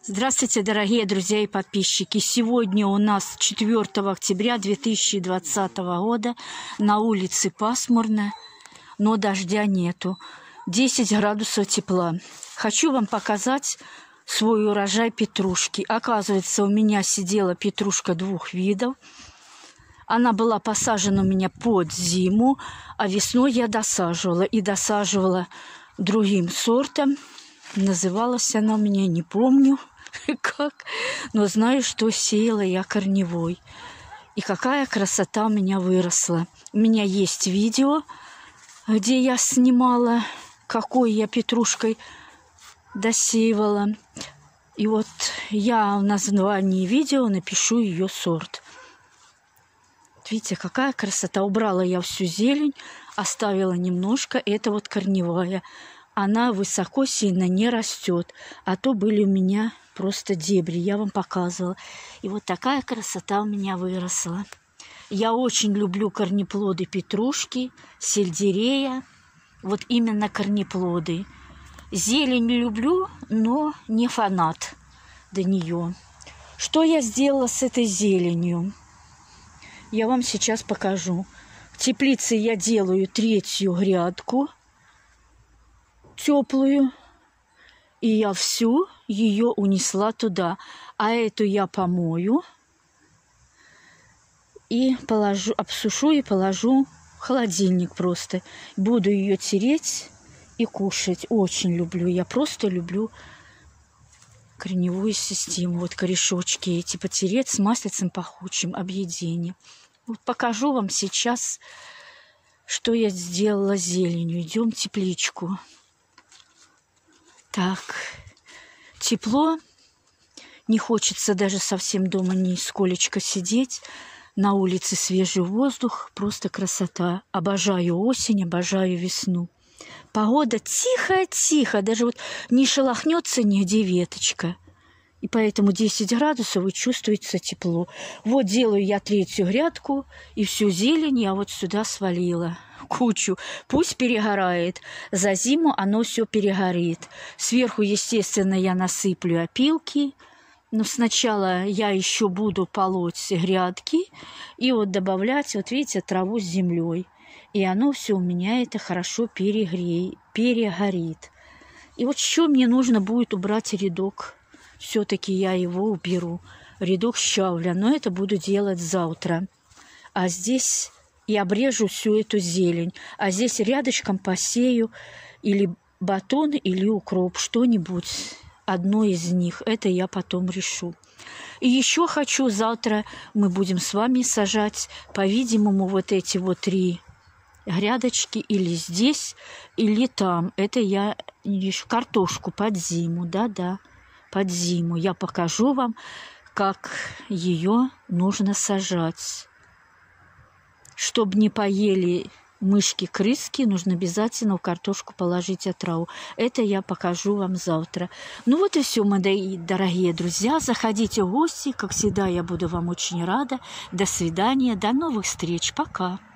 Здравствуйте, дорогие друзья и подписчики! Сегодня у нас 4 октября 2020 года. На улице пасмурно, но дождя нету. 10 градусов тепла. Хочу вам показать свой урожай петрушки. Оказывается, у меня сидела петрушка двух видов. Она была посажена у меня под зиму, а весной я досаживала. И досаживала другим сортом. Называлась она у меня, не помню как, но знаю, что сеяла я корневой. И какая красота у меня выросла. У меня есть видео, где я снимала, какой я петрушкой досеивала. И вот я в названии видео напишу ее сорт. Видите, какая красота. Убрала я всю зелень, оставила немножко. Это вот корневая. Она высоко сильно не растет, а то были у меня просто дебри, я вам показывала. И вот такая красота у меня выросла. Я очень люблю корнеплоды петрушки, сельдерея, вот именно корнеплоды. Зелень люблю, но не фанат до нее. Что я сделала с этой зеленью? Я вам сейчас покажу. В теплице я делаю третью грядку, теплую, и я всю ее унесла туда. А эту я помою и положу, обсушу и положу в холодильник просто. Буду ее тереть и кушать. Очень люблю. Я просто люблю корневую систему. Вот корешочки эти потереть с маслицем пахучим, объедение. Вот покажу вам сейчас, что я сделала с зеленью. Идем в тепличку. Так, тепло, не хочется даже совсем дома нисколечко сидеть. На улице свежий воздух, просто красота. Обожаю осень, обожаю весну. Погода тихо-тихо, даже вот не шелохнется нигде веточка. И поэтому 10 градусов и чувствуется тепло. Вот делаю я третью грядку, и всю зелень я вот сюда свалила. Кучу. Пусть перегорает. За зиму оно все перегорит. Сверху, естественно, я насыплю опилки. Но сначала я еще буду полоть грядки и вот добавлять, вот видите, траву с землей. И оно все у меня это хорошо перегорит. И вот еще мне нужно будет убрать рядок. Все-таки я его уберу. Рядок щавля. Но это буду делать завтра. А здесь и обрежу всю эту зелень. А здесь рядышком посею или батон, или укроп. Что-нибудь. Одно из них. Это я потом решу. И еще хочу завтра мы будем с вами сажать, по-видимому, вот эти вот 3 грядочки. Или здесь, или там. Это я решу. Картошку под зиму. Да-да. Под зиму. Я покажу вам, как ее нужно сажать. Чтобы не поели мышки-крыски, нужно обязательно в картошку положить отраву. Это я покажу вам завтра. Ну вот и все, мои дорогие друзья. Заходите в гости. Как всегда, я буду вам очень рада. До свидания. До новых встреч. Пока.